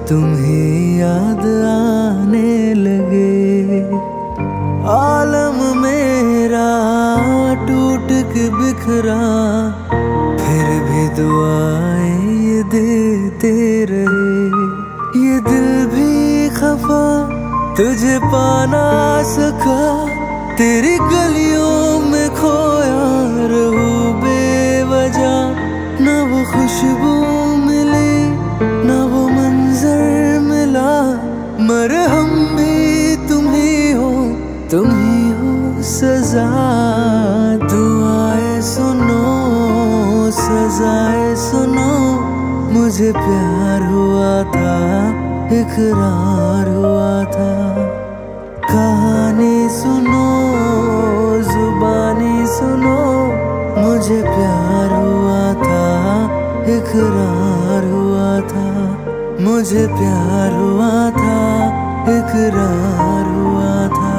तुम्हें याद आने लगे। आलम मेरा टूट के बिखरा, फिर भी दुआएं ये देते रहे। ये दिल भी खफा तुझे पाना सका, तेरी गलियों में खोया रहूं बेवजह। न वो खुशबू मिली न वो मंजर मिला, मरहम भी तुम ही हो सजा। दुआएं सुनो सजाएं सुनो, मुझे प्यार हुआ था इकरार हुआ था। कहानी सुनो जुबानी सुनो, मुझे प्यार हुआ था इकरार हुआ था। मुझे प्यार हुआ था इकरार हुआ था।